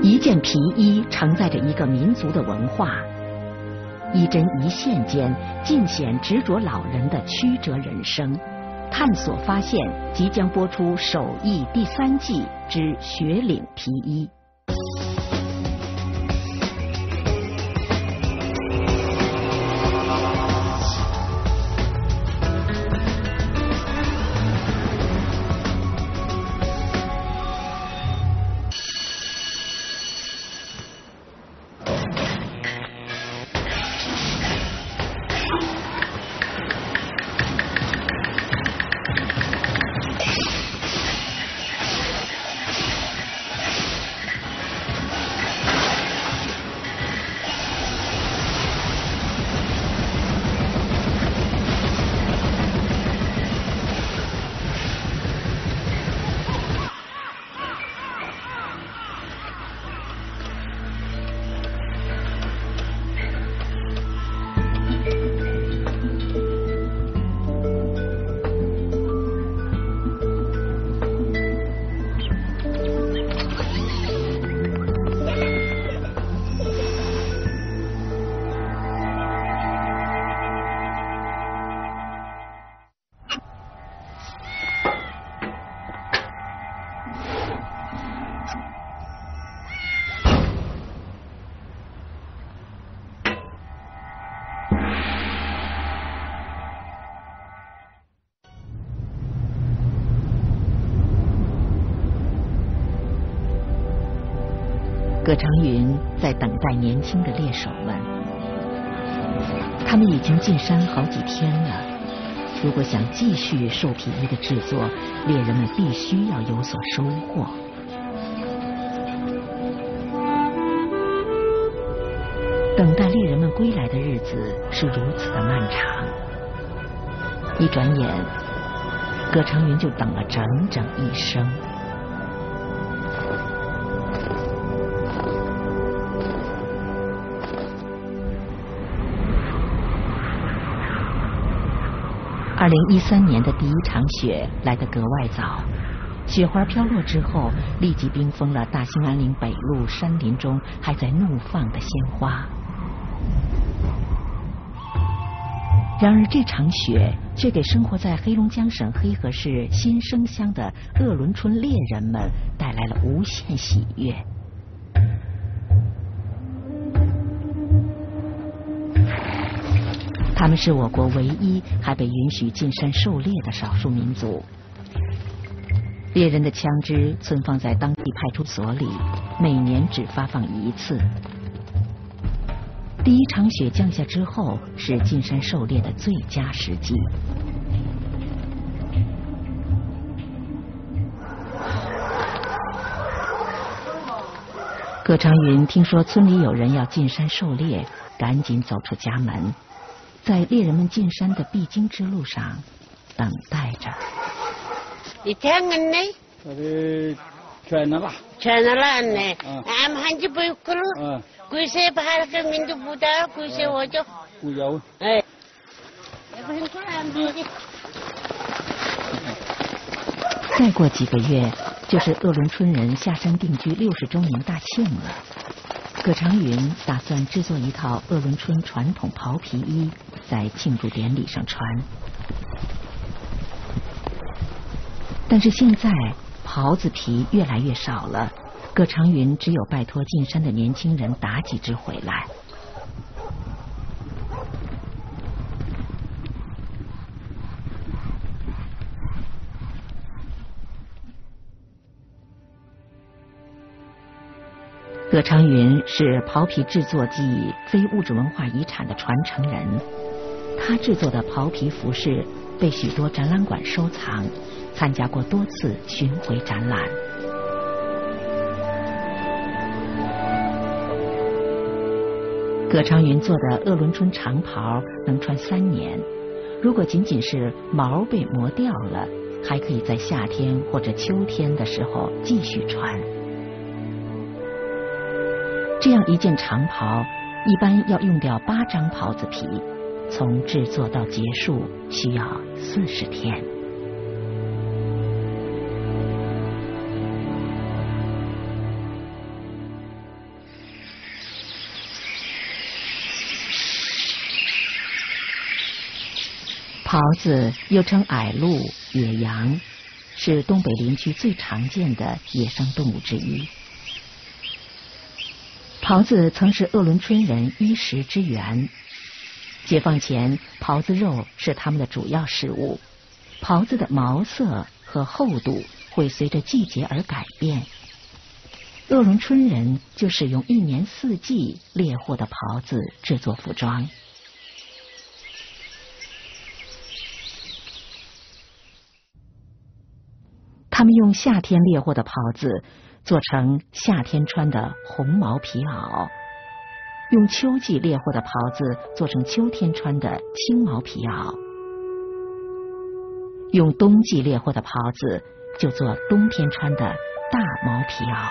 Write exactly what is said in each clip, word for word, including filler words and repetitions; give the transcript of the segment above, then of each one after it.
一件皮衣承载着一个民族的文化，一针一线间尽显执着老人的曲折人生。探索发现即将播出首义第三季之雪岭皮衣。葛长云在等待年轻的猎手们，他们已经进山好几天了。如果想继续兽皮衣的制作，猎人们必须要有所收获。等待猎人们归来的日子是如此的漫长，一转眼，葛长云就等了整整一生。二零一三年的第一场雪来得格外早，雪花飘落之后，立即冰封了大兴安岭北路山林中还在怒放的鲜花。然而这场雪却给生活在黑龙江省黑河市新生乡的鄂伦春猎人们带来了无限喜悦。他们是我国唯一还被允许进山狩猎的少数民族。猎人的枪支存放在当地派出所里，每年只发放一次。第一场雪降下之后，是进山狩猎的最佳时机。葛长云听说村里有人要进山狩猎，赶紧走出家门。在猎人们进山的必经之路上，等待着。 你听我呢？ 我的全了吧？ 全了啦呢。俺们还就不用了。嗯。贵些把那个民族不到，贵些我就。 不要。 哎。 再过几个月，就是鄂伦春人下山定居六十周年大庆了。葛长云打算制作一套鄂伦春传统袍皮衣，在庆祝典礼上穿。但是现在袍子皮越来越少了，葛长云只有拜托进山的年轻人打几只回来。葛长云是袍皮制作暨非物质文化遗产的传承人，他制作的袍皮服饰被许多展览馆收藏，参加过多次巡回展览。葛长云做的鄂伦春长袍能穿三年，如果仅仅是毛被磨掉了，还可以在夏天或者秋天的时候继续穿。这样一件长袍一般要用掉八张袍子皮，从制作到结束需要四十天。 狍子又称矮鹿、野羊，是东北林区最常见的野生动物之一。狍子曾是鄂伦春人衣食之源。解放前，狍子肉是他们的主要食物。狍子的毛色和厚度会随着季节而改变。鄂伦春人就使用一年四季猎获的狍子制作服装。他们用夏天猎获的狍子做成夏天穿的红毛皮袄，用秋季猎获的狍子做成秋天穿的青毛皮袄，用冬季猎获的狍子就做冬天穿的大毛皮袄。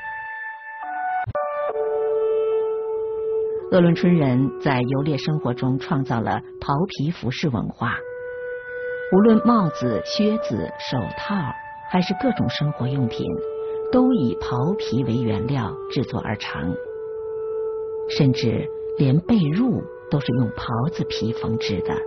鄂伦春人在游猎生活中创造了袍皮服饰文化，无论帽子、靴子、手套还是各种生活用品，都以袍皮为原料制作而成，甚至连被褥都是用狍子皮缝制的。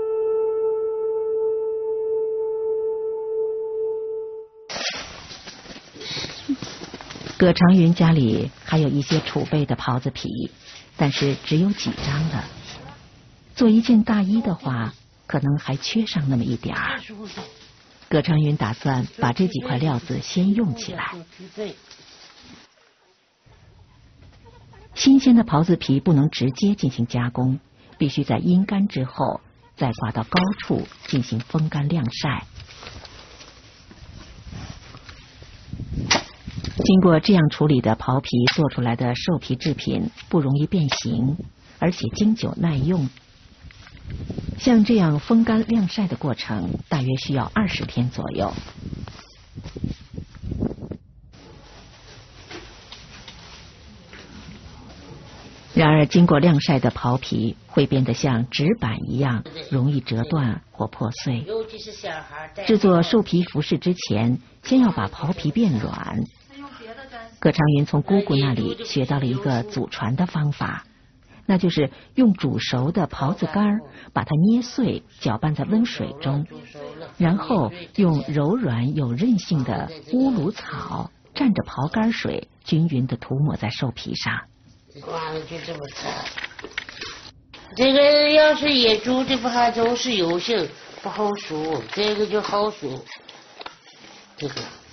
葛长云家里还有一些储备的狍子皮，但是只有几张了。做一件大衣的话，可能还缺上那么一点儿。葛长云打算把这几块料子先用起来。新鲜的狍子皮不能直接进行加工，必须在阴干之后再挂到高处进行风干晾晒。经过这样处理的袍皮做出来的兽皮制品不容易变形，而且经久耐用。像这样风干晾晒的过程大约需要二十天左右。然而经过晾晒的袍皮会变得像纸板一样容易折断或破碎。制作兽皮服饰之前，先要把袍皮变软。葛长云从姑姑那里学到了一个祖传的方法，那就是用煮熟的狍子干把它捏碎，搅拌在温水中，然后用柔软有韧性的乌鲁草蘸着狍干水均匀地涂抹在兽皮上。 完了就这么擦。这个要是野猪的话都是油性，不好熟，这个就好熟。这个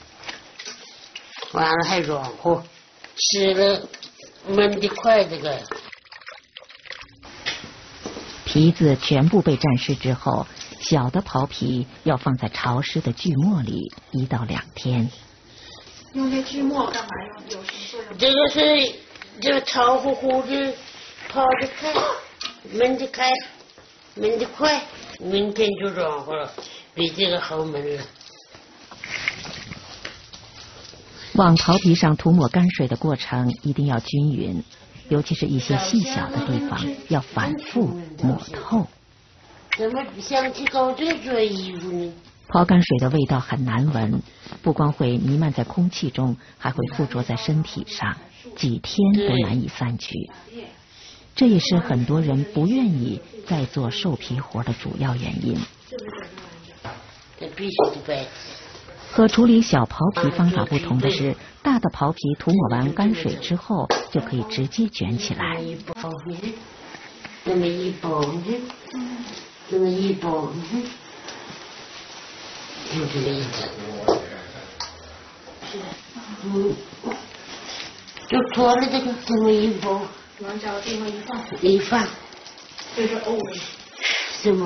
完了还软和，吃了焖得快。这个皮子全部被蘸湿之后，小的袍皮要放在潮湿的锯末里一到两天。 用这锯末干嘛用？有什么作用？ 这个是这个潮乎乎的，泡得开，焖得开，焖得快，明天就软和了，比这个好焖了。 往袍皮上涂抹干水的过程一定要均匀，尤其是一些细小的地方要反复抹透。 怎么想起搞这做衣服呢？ 狍干水的味道很难闻，不光会弥漫在空气中，还会附着在身体上，几天都难以散去。这也是很多人不愿意再做兽皮活的主要原因。 这必须得白。 和处理小袍皮方法不同的是，大的袍皮涂抹完干水之后就可以直接卷起来。 这么一包呢，这么一包呢，就这么一整。嗯，就脱了这个这么一包， 往这地方一放， 一放， 这是欧的。 什么？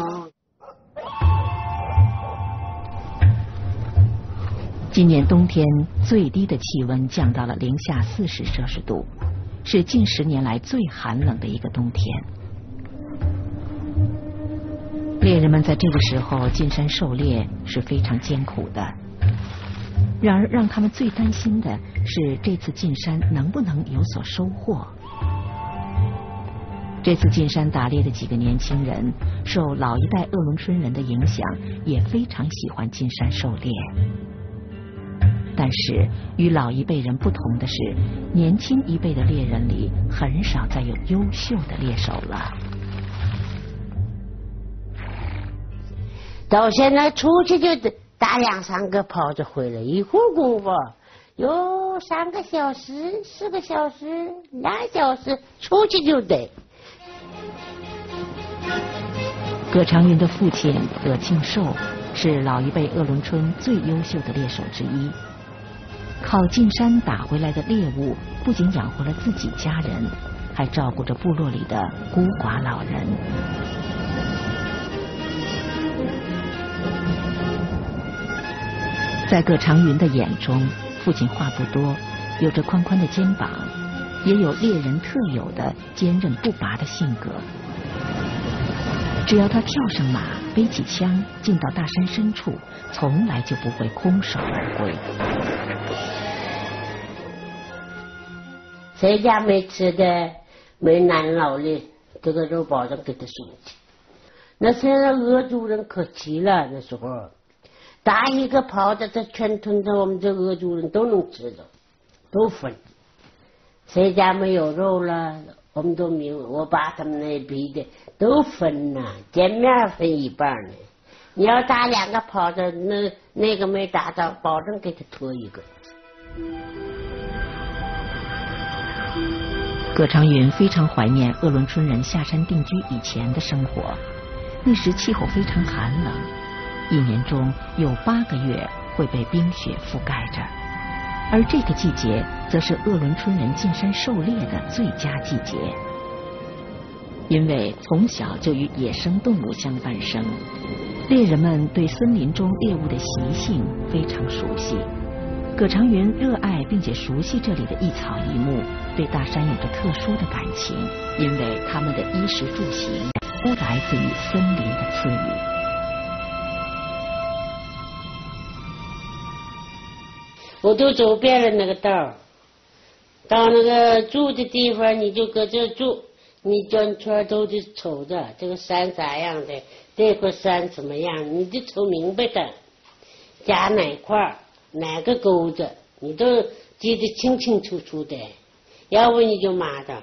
今年冬天最低的气温降到了零下四十摄氏度，是近十年来最寒冷的一个冬天。猎人们在这个时候进山狩猎是非常艰苦的。然而让他们最担心的是这次进山能不能有所收获。这次进山打猎的几个年轻人受老一代鄂伦春人的影响，也非常喜欢进山狩猎。但是与老一辈人不同的是，年轻一辈的猎人里很少再有优秀的猎手了。 到现在出去就打两三个炮就回来，一会儿功夫有三个小时、四个小时、俩小时，出去就得。 葛长云的父亲葛庆寿是老一辈鄂伦春最优秀的猎手之一，靠进山打回来的猎物，不仅养活了自己家人，还照顾着部落里的孤寡老人。在葛长云的眼中，父亲话不多，有着宽宽的肩膀，也有猎人特有的坚韧不拔的性格。只要他跳上马，背起枪，进到大山深处，从来就不会空手而归。 谁家没吃的，没难劳的，这个肉保证给他送去。那现在俄族人可齐了，那时候打一个炮的，他全村的我们这俄族人都能吃着，都分。谁家没有肉了，我们都明，我把他们那批的都分呐，见面分一半呢。你要打两个炮的，那那个没打到，保证给他拖一个。 葛长云非常怀念鄂伦春人下山定居以前的生活，那时气候非常寒冷，一年中有八个月会被冰雪覆盖着，而这个季节则是鄂伦春人进山狩猎的最佳季节。因为从小就与野生动物相伴生，猎人们对森林中猎物的习性非常熟悉。葛长云热爱并且熟悉这里的一草一木，对大山有着特殊的感情，因为他们的衣食住行都来自于森林的赐予。 我都走遍了那个道，到那个住的地方你就搁这住，你转圈都得瞅着这个山咋样的，这块山怎么样，你就瞅明白的，夹哪块哪个钩子你都记得清清楚楚的，要不你就麻的。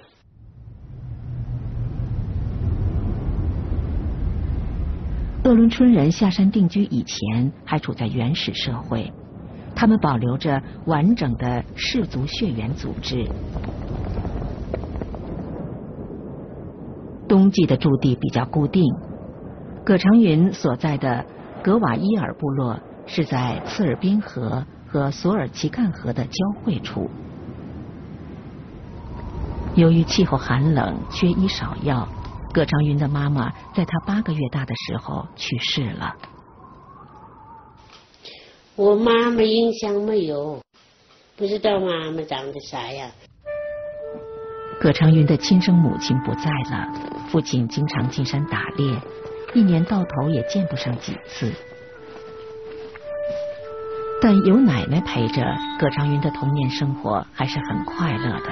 鄂伦春人下山定居以前还处在原始社会，他们保留着完整的氏族血缘组织。冬季的驻地比较固定，葛长云所在的格瓦伊尔部落是在次尔滨河和索尔齐干河的交汇处。由于气候寒冷，缺医少药，葛长云的妈妈在他八个月大的时候去世了。 我妈妈印象没有，不知道妈妈长得啥样。 葛长云的亲生母亲不在了，父亲经常进山打猎，一年到头也见不上几次。但有奶奶陪着，葛长云的童年生活还是很快乐的。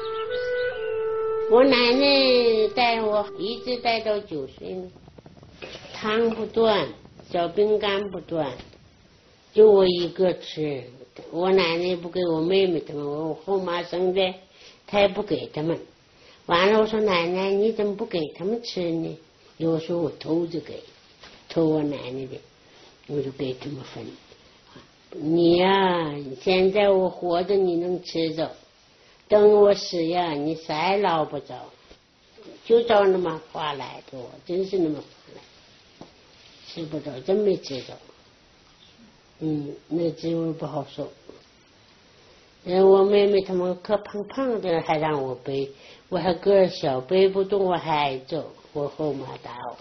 我奶奶带我一直带到九岁呢，汤不断，小饼干不断，就我一个吃。我奶奶不给我妹妹他们，我后妈生的，她也不给他们。完了我说奶奶你怎么不给他们吃呢？有时候我偷着给，偷我奶奶的，我就给他们分。你呀、啊，现在我活着你能吃着，等我死呀你啥也捞不着，就照那么话来的，我真是那么话来，吃不着，真没吃着。嗯，那滋味不好受。嗯，我妹妹她们可胖胖的，还让我背，我还个儿小，背不动，我还走，我后妈打我。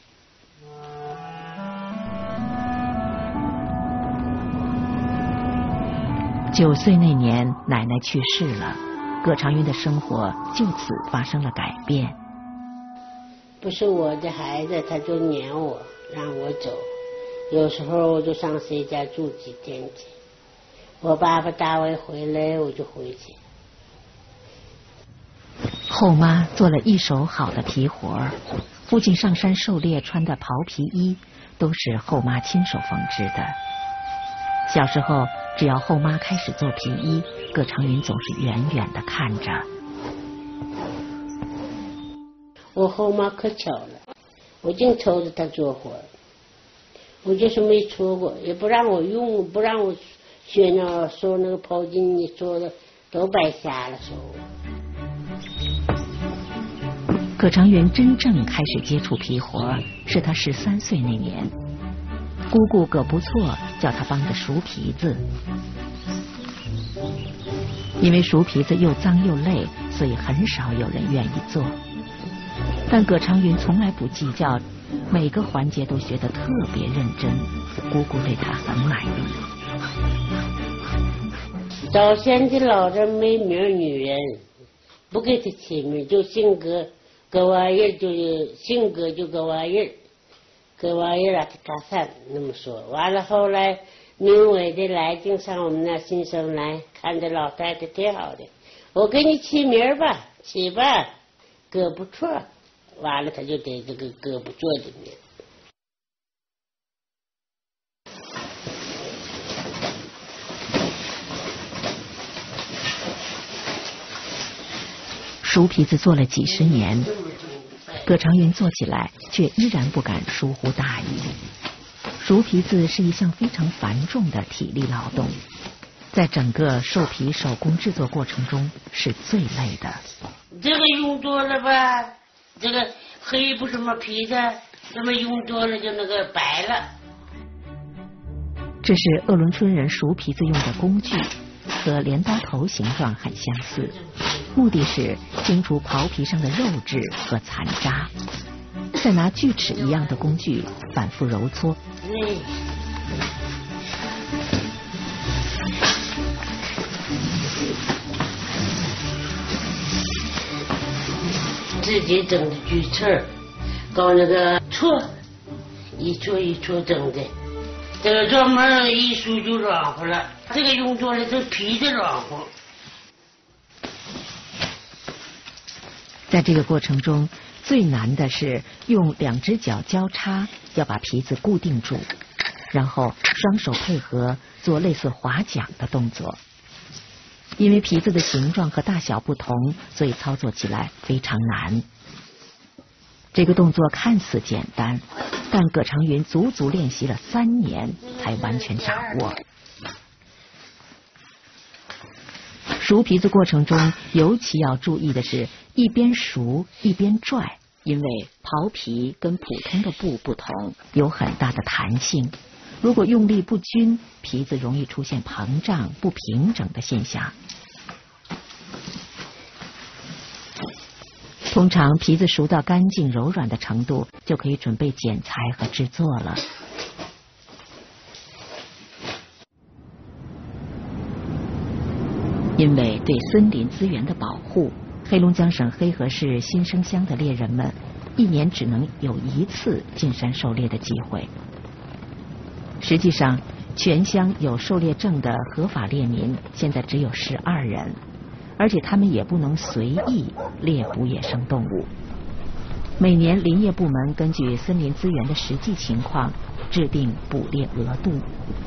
九岁那年，奶奶去世了，葛长云的生活就此发生了改变。 不是我的孩子，他就撵我，让我走。有时候我就上谁家住几天去。我爸爸大卫回来，我就回去。 后妈做了一手好的皮活，父亲上山狩猎穿的袍皮衣都是后妈亲手缝制的。小时候，只要后妈开始做皮衣，葛长云总是远远地看着。 我后妈可巧了，我净瞅着她做活。 我就是没搓过，也不让我用，不让我学那说那个刨筋，你说的都白瞎了手。 葛长云真正开始接触皮活是他十三岁那年，姑姑葛不错叫他帮着熟皮子，因为熟皮子又脏又累，所以很少有人愿意做。但葛长云从来不计较，每个环节都学得特别认真，姑姑对他很满意。 早先的老人没名女人，不给她起名，就性格个玩意儿，就是性格就个玩意儿，个玩意儿啊，他干啥那么说。完了后来明伟的来经上我们那新生来，看着老太太挺好的，我给你起名吧，起吧，葛不错。完了他就得这个葛不错的名。 熟皮子做了几十年，葛长云做起来却依然不敢疏忽大意。熟皮子是一项非常繁重的体力劳动，在整个兽皮手工制作过程中是最累的。 这个用多了吧，这个黑不什么皮子，这么用多了就那个白了。 这是鄂伦春人熟皮子用的工具，和镰刀头形状很相似，目的是清除刨皮上的肉质和残渣，再拿锯齿一样的工具反复揉搓。 嗯，自己整的锯刺儿，搞那个搓，一搓一搓整的，这个专门一梳就软和了。这个用多了，这皮子软和。 在这个过程中，最难的是用两只脚交叉，要把皮子固定住，然后双手配合做类似划桨的动作。因为皮子的形状和大小不同，所以操作起来非常难。这个动作看似简单，但葛长云足足练习了三年才完全掌握。熟皮子过程中尤其要注意的是一边熟一边拽，因为刨皮跟普通的布不同，有很大的弹性，如果用力不均，皮子容易出现膨胀不平整的现象。通常皮子熟到干净柔软的程度，就可以准备剪裁和制作了。因为对森林资源的保护，黑龙江省黑河市新生乡的猎人们一年只能有一次进山狩猎的机会。实际上，全乡有狩猎证的合法猎民现在只有十二人，而且他们也不能随意猎捕野生动物。每年林业部门根据森林资源的实际情况制定捕猎额度。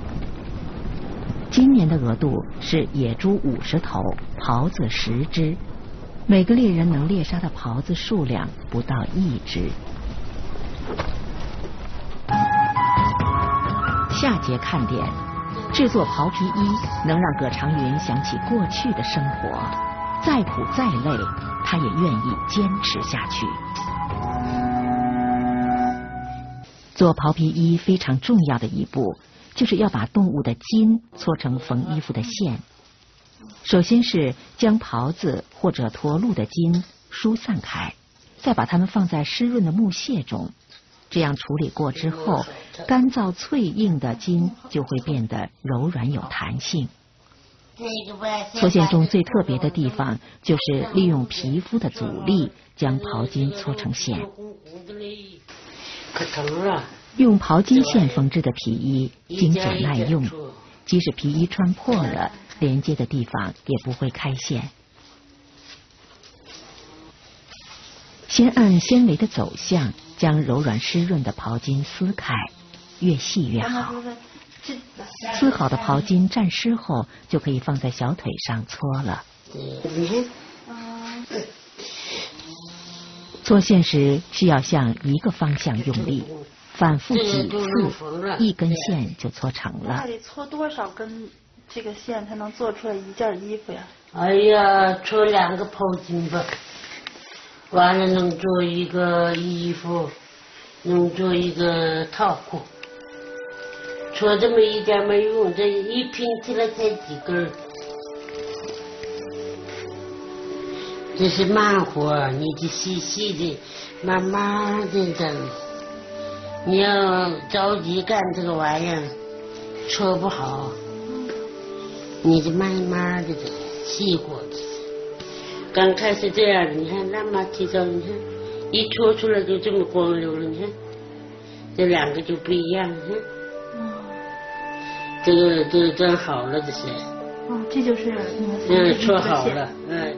今年的额度是野猪五十头，狍子十只，每个猎人能猎杀的狍子数量不到一只。下节看点，制作刨皮衣能让葛长云想起过去的生活，再苦再累，他也愿意坚持下去。做刨皮衣非常重要的一步，就是要把动物的筋搓成缝衣服的线。首先是将狍子或者驼鹿的筋疏散开，再把它们放在湿润的木屑中，这样处理过之后，干燥脆硬的筋就会变得柔软有弹性。搓线中最特别的地方就是利用皮肤的阻力将刨筋搓成线。 可疼了。 用刨筋线缝制的皮衣经久耐用，即使皮衣穿破了，连接的地方也不会开线。先按纤维的走向，将柔软湿润的刨筋撕开，越细越好。撕好的刨筋蘸湿后，就可以放在小腿上搓了。搓线时需要向一个方向用力， 反复几次，一根线就搓成了。 那得搓多少根这个线才能做出来一件衣服呀？ 哎呀，搓两个泡巾吧，完了能做一个衣服，能做一个套裤。搓这么一点没用，这一拼起来才几根。这是慢活，你得细细的、慢慢的整。你要着急干这个玩意儿，搓不好。你得慢慢的整，细活的。刚开始这样，你看那么提高，你看一搓出来就这么光溜了，你看这两个就不一样，你看。这个这个真好了，这是。 哦，这就是你们嗯，搓好了，嗯。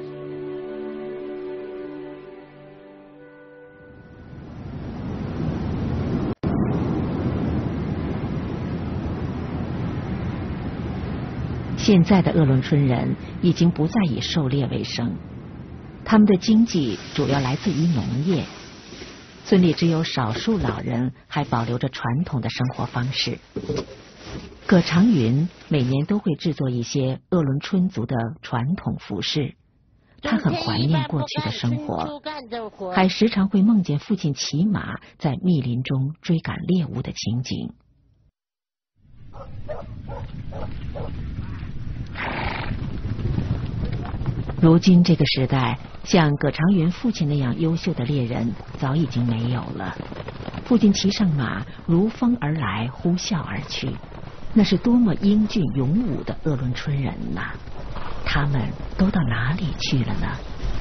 现在的鄂伦春人已经不再以狩猎为生，他们的经济主要来自于农业。村里只有少数老人还保留着传统的生活方式。葛长云每年都会制作一些鄂伦春族的传统服饰，他很怀念过去的生活，还时常会梦见父亲骑马在密林中追赶猎物的情景。如今这个时代，像葛长云父亲那样优秀的猎人早已经没有了。父亲骑上马，如风而来，呼啸而去，那是多么英俊勇武的鄂伦春人呐！他们都到哪里去了呢？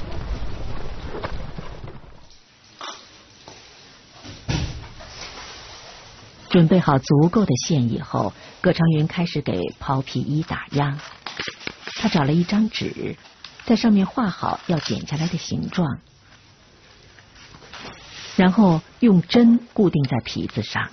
准备好足够的线以后，葛长云开始给袍皮衣打样。他找了一张纸，在上面画好要剪下来的形状，然后用针固定在皮子上。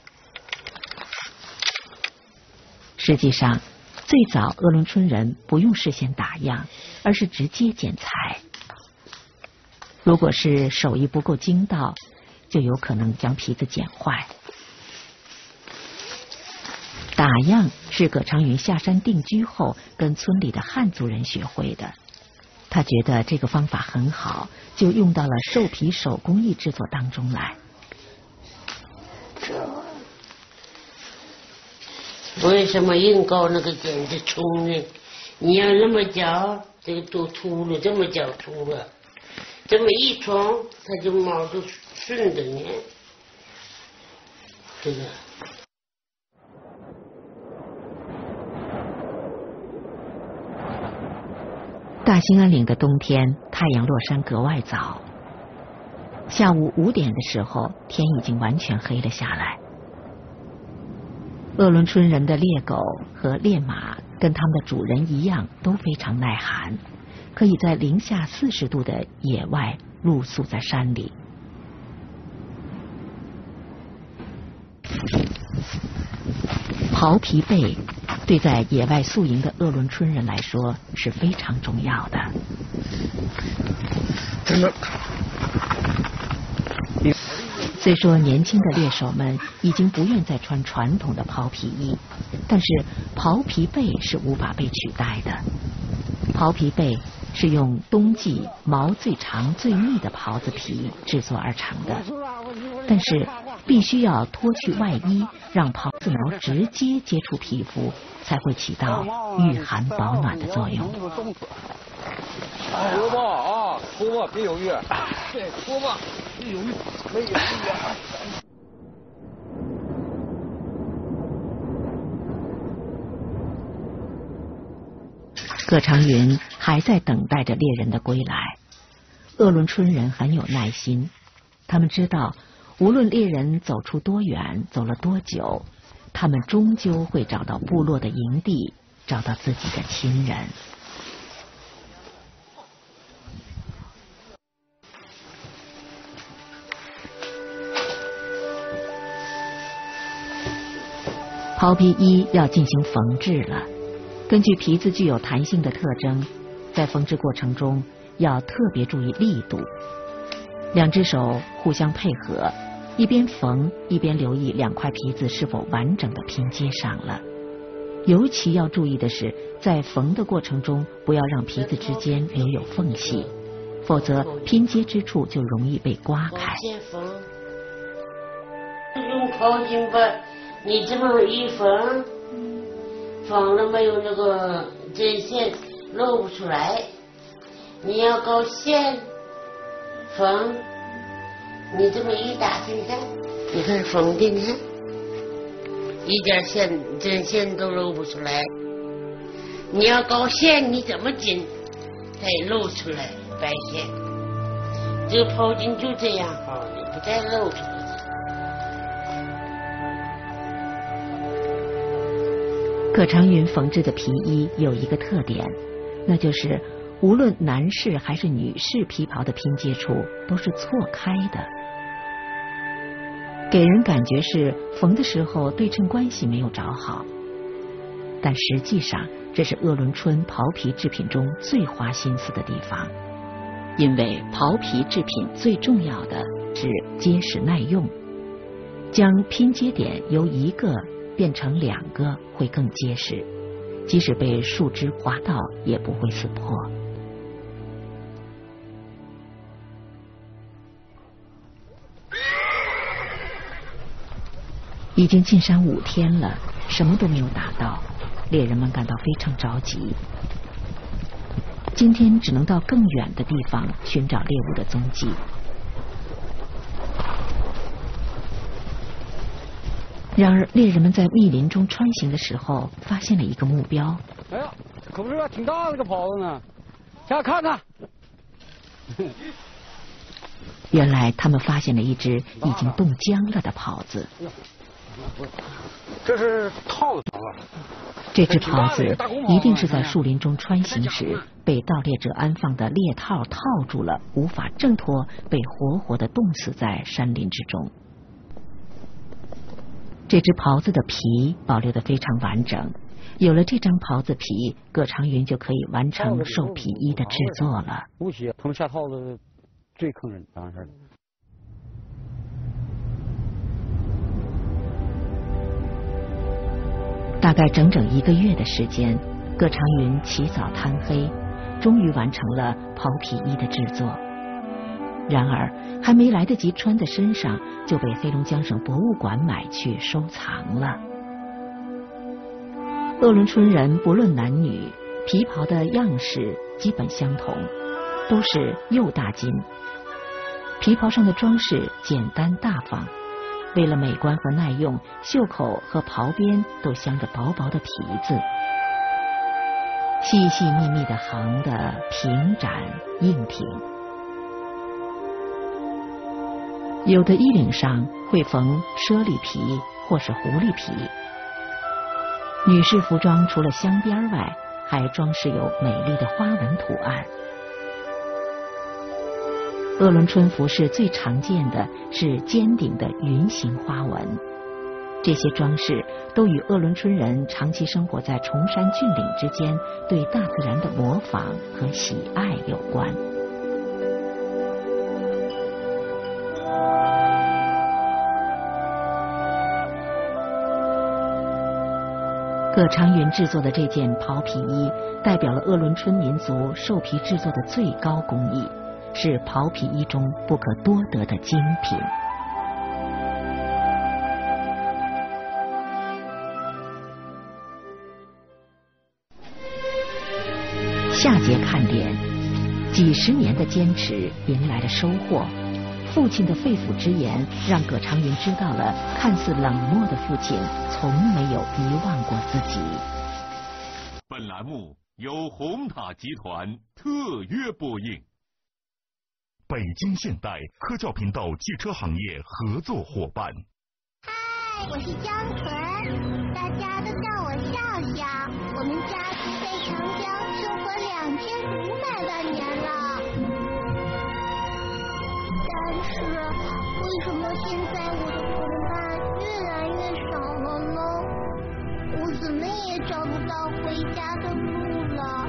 实际上，最早鄂伦春人不用事先打样，而是直接剪裁。如果是手艺不够精到，就有可能将皮子剪坏。打样是葛长云下山定居后跟村里的汉族人学会的，他觉得这个方法很好，就用到了兽皮手工艺制作当中来。 为什么硬搞那个剪子冲呢？你要那么绞，这个都秃了，这么绞秃了，这么一冲，它就毛都顺着呢。这个。 大兴安岭的冬天，太阳落山格外早。下午五点的时候，天已经完全黑了下来。鄂伦春人的猎狗和猎马跟他们的主人一样，都非常耐寒，可以在零下四十度的野外露宿在山里。袍皮被对在野外宿营的鄂伦春人来说是非常重要的。虽说年轻的猎手们已经不愿再穿传统的袍皮衣，但是袍皮被是无法被取代的。袍皮被是用冬季毛最长最密的袍子皮制作而成的，但是必须要脱去外衣，让袍子毛直接接触皮肤，才会起到御寒保暖的作用。 脱吧啊，脱吧，别犹豫。对，脱吧，别犹豫，可以，可以。 葛长云还在等待着猎人的归来。鄂伦春人很有耐心，他们知道无论猎人走出多远，走了多久，他们终究会找到部落的营地，找到自己的亲人。袍皮衣要进行缝制了，根据皮子具有弹性的特征，在缝制过程中要特别注意力度。两只手互相配合， 一边缝一边留意两块皮子是否完整的拼接上了。尤其要注意的是，在缝的过程中不要让皮子之间留有缝隙，否则拼接之处就容易被刮开。 先缝，用靠近把你这么一缝，缝了没有那个针线露不出来。你要搞线缝，你这么一打开，你看，你看缝的，你看。一点线针线都露不出来，你要搞线你怎么紧才露出来白线？这个刨筋就这样刨的，不再露出来。 葛长云缝制的皮衣有一个特点，那就是无论男士还是女士皮袍的拼接处都是错开的。给人感觉是缝的时候对称关系没有找好，但实际上这是鄂伦春袍皮制品中最花心思的地方，因为袍皮制品最重要的是结实耐用，将拼接点由一个变成两个会更结实，即使被树枝划到也不会撕破。已经进山五天了，什么都没有打到，猎人们感到非常着急。今天只能到更远的地方寻找猎物的踪迹。然而，猎人们在密林中穿行的时候，发现了一个目标。 哎呀，可不是啊，挺大的个袍子呢，下来看看。 原来他们发现了一只已经冻僵了的袍子。 这是套子了。 这只袍子一定是在树林中穿行时被盗猎者安放的猎套套住了，无法挣脱，被活活的冻死在山林之中。这只袍子的皮保留得非常完整，有了这张袍子皮，葛长云就可以完成兽皮衣的制作了。 不行，他们下套子最坑人，当然是。 大概整整一个月的时间，葛长云起早贪黑，终于完成了袍皮衣的制作。然而，还没来得及穿在身上，就被黑龙江省博物馆买去收藏了。鄂伦春人不论男女，皮袍的样式基本相同，都是右大襟。皮袍上的装饰简单大方。为了美观和耐用，袖口和袍边都镶着薄薄的皮子，细细密密的横的平展硬挺。有的衣领上会缝猞猁皮或是狐狸皮。女士服装除了镶边外，还装饰有美丽的花纹图案。鄂伦春服饰最常见的是尖顶的云形花纹，这些装饰都与鄂伦春人长期生活在崇山峻岭之间，对大自然的模仿和喜爱有关。葛长云制作的这件袍皮衣，代表了鄂伦春民族兽皮制作的最高工艺，是袍皮衣中不可多得的精品。下节看点，几十年的坚持迎来了收获。父亲的肺腑之言让葛长云知道了，看似冷漠的父亲从没有遗忘过自己。 本栏目由红塔集团特约播映。北京现代科教频道汽车行业合作伙伴。 嗨，我是江纯，大家都叫我笑笑。我们家在长江生活两千五百万年了。但是为什么现在我的同伴越来越少了呢？我怎么也找不到回家的路了。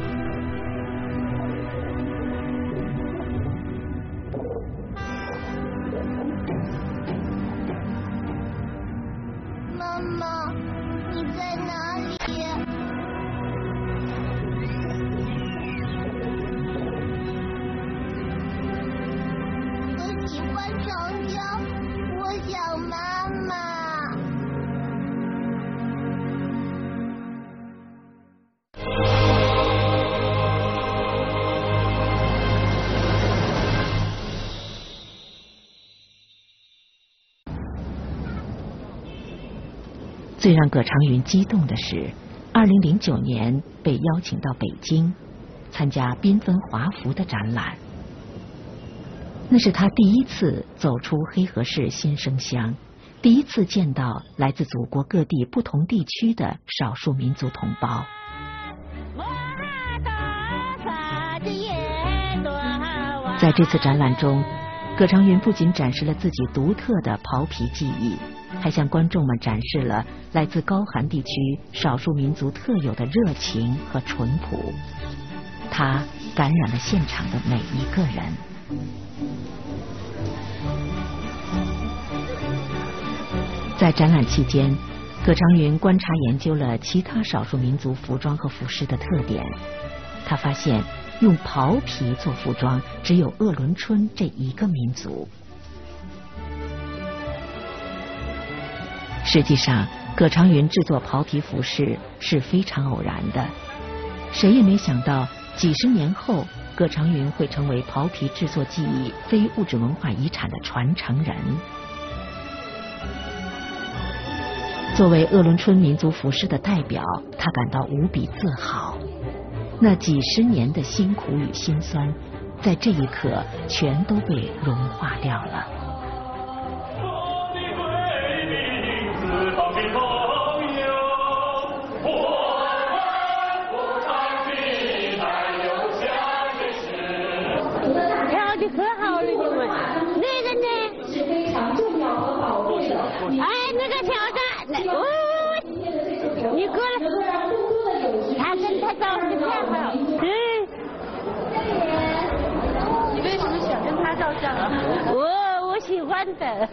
最让葛长云激动的是，二零零九年被邀请到北京参加缤纷华服的展览。那是他第一次走出黑河市新生乡，第一次见到来自祖国各地不同地区的少数民族同胞。在这次展览中，葛长云不仅展示了自己独特的袍皮技艺，还向观众们展示了来自高寒地区少数民族特有的热情和淳朴。他感染了现场的每一个人。在展览期间，葛长云观察研究了其他少数民族服装和服饰的特点。他发现用袍皮做服装只有鄂伦春这一个民族。实际上，葛长云制作袍皮服饰是非常偶然的，谁也没想到几十年后葛长云会成为袍皮制作技艺非物质文化遗产的传承人。作为鄂伦春民族服饰的代表，他感到无比自豪。那几十年的辛苦与辛酸，在这一刻全都被融化掉了。 跳的可好了，你们那个呢是非常重要和宝贵的。哎，那个跳的，哦，你过来，他跟他照的太好。嗯。 你为什么想跟他照相啊？ 我我喜欢的，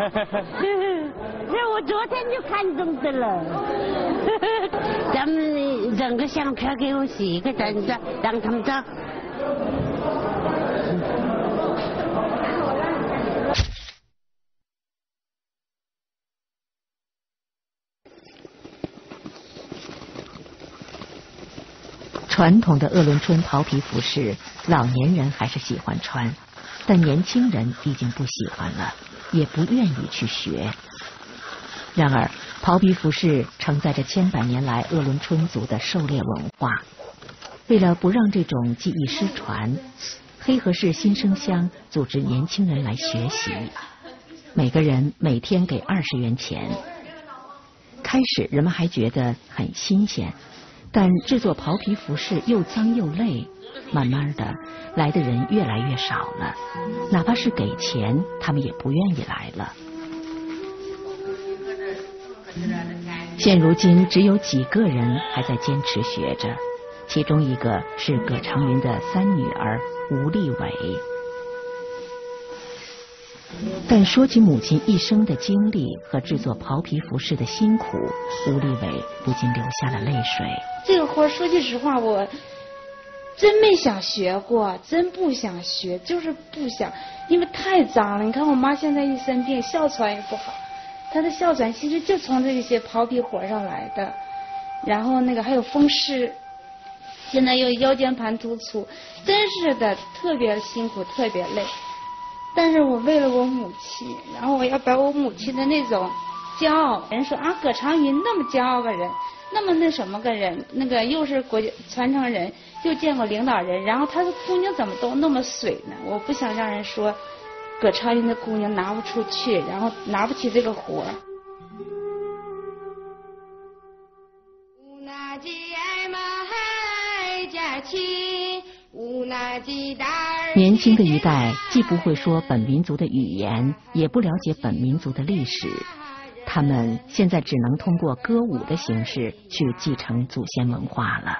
这我昨天就看中的了。咱们整个相片给我洗一个单子，让他们照。 传统的鄂伦春袍皮服饰，老年人还是喜欢穿，但年轻人已经不喜欢了，也不愿意去学。然而，袍皮服饰承载着千百年来鄂伦春族的狩猎文化。为了不让这种技艺失传，黑河市新生乡组织年轻人来学习，每个人每天给二十元钱。开始人们还觉得很新鲜，但制作袍皮服饰又脏又累，慢慢的来的人越来越少了，哪怕是给钱，他们也不愿意来了。现如今只有几个人还在坚持学着，其中一个是葛长云的三女儿吴丽伟。但说起母亲一生的经历和制作袍皮服饰的辛苦，吴丽伟不禁流下了泪水。 这个活说句实话，我真没想学过，真不想学，就是不想，因为太脏了。你看我妈现在一生病，哮喘也不好，她的哮喘其实就从这些袍皮活上来的。然后那个还有风湿，现在又腰间盘突出，真是的特别辛苦，特别累。但是我为了我母亲，然后我要把我母亲的那种骄傲，人说啊，葛长云那么骄傲个人，那么那什么个人，那个又是国家传承人，又见过领导人，然后他的姑娘怎么都那么水呢？我不想让人说葛长云的姑娘拿不出去，然后拿不起这个活。 年轻的一代既不会说本民族的语言，也不了解本民族的历史，他们现在只能通过歌舞的形式去继承祖先文化了。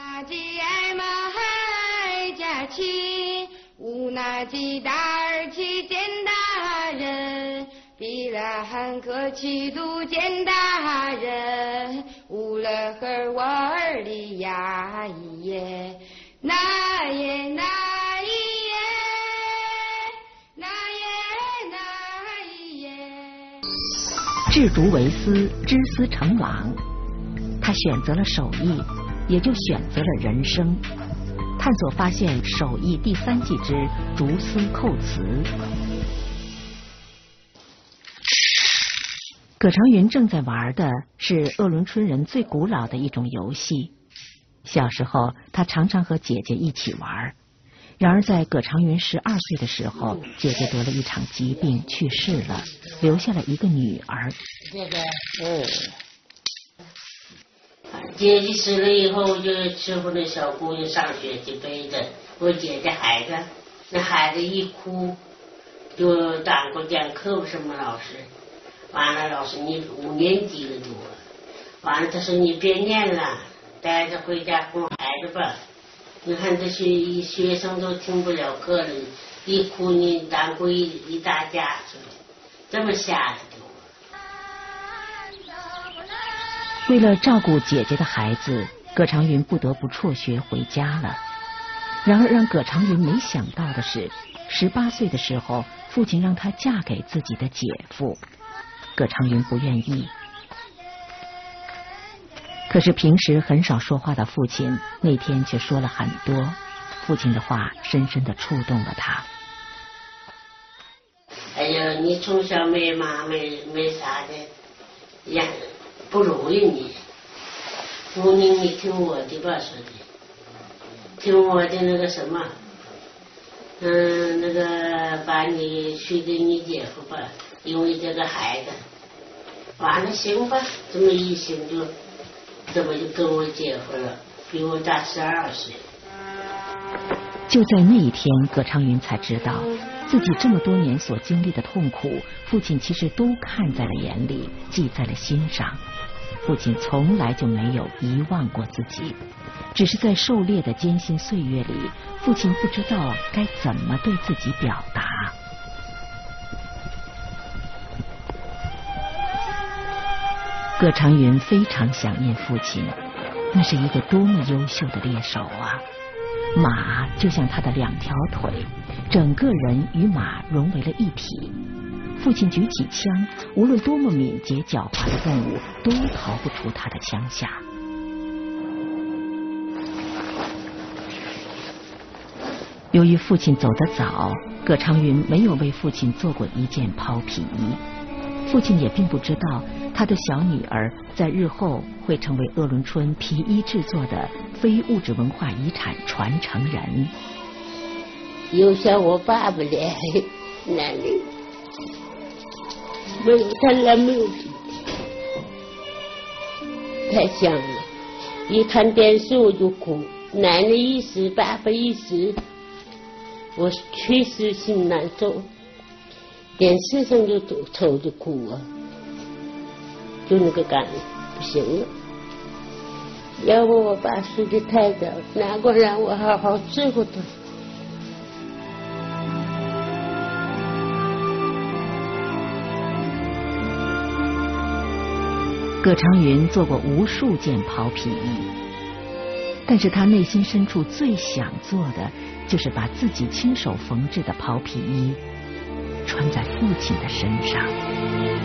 乌那吉达尔齐见大人，比拉汉克齐杜见大人，乌勒赫瓦尔里亚耶，那耶那耶，那耶那耶。制竹为丝，织丝成网。他选择了手艺，也就选择了人生。探索发现手艺第三季之竹丝扣词。 葛长云正在玩的是鄂伦春人最古老的一种游戏。小时候，他常常和姐姐一起玩。然而，在葛长云十二岁的时候，姐姐得了一场疾病去世了，留下了一个女儿。 这个，嗯，姐姐死了以后，我就伺候那小姑娘上学去，背着我姐姐孩子，那孩子一哭，就当过讲课什么老师，完了老师你五年级了都，完了他说你别念了，带着回家哄孩子吧。你看这学学生都听不了课了，一哭你当过一一大家子，这么吓的都。 为了照顾姐姐的孩子，葛长云不得不辍学回家了。然而让葛长云没想到的是，十八岁的时候，父亲让她嫁给自己的姐夫，葛长云不愿意。可是平时很少说话的父亲那天却说了很多，父亲的话深深地触动了他。 哎呀，你从小没妈没没啥的，呀，不容易你。姑娘，你听我的吧，说的，听我的那个什么，嗯，那个把你许给你姐夫吧，因为这个孩子。完了，行吧，这么一行就。这么就跟我姐夫了，比我大十二岁。 就在那一天，葛长云才知道，自己这么多年所经历的痛苦，父亲其实都看在了眼里，记在了心上。父亲从来就没有遗忘过自己，只是在狩猎的艰辛岁月里，父亲不知道该怎么对自己表达。葛长云非常想念父亲，那是一个多么优秀的猎手啊！马就像他的两条腿，整个人与马融为了一体。父亲举起枪，无论多么敏捷狡猾的动物，都逃不出他的枪下。由于父亲走得早，葛长云没有为父亲做过一件袍皮衣。父亲也并不知道，他的小女儿在日后会成为鄂伦春皮衣制作的非物质文化遗产传承人。 有像我爸爸的男人，没有他来没有，太像了。一看电视我就哭，奶奶一死，爸爸一死，我确实心难受。电视上就瞅着哭啊，就那个感觉不行了。要不我爸死的太早，哪个让我好好伺候他。 葛长云做过无数件袍皮衣，但是他内心深处最想做的，就是把自己亲手缝制的袍皮衣穿在父亲的身上。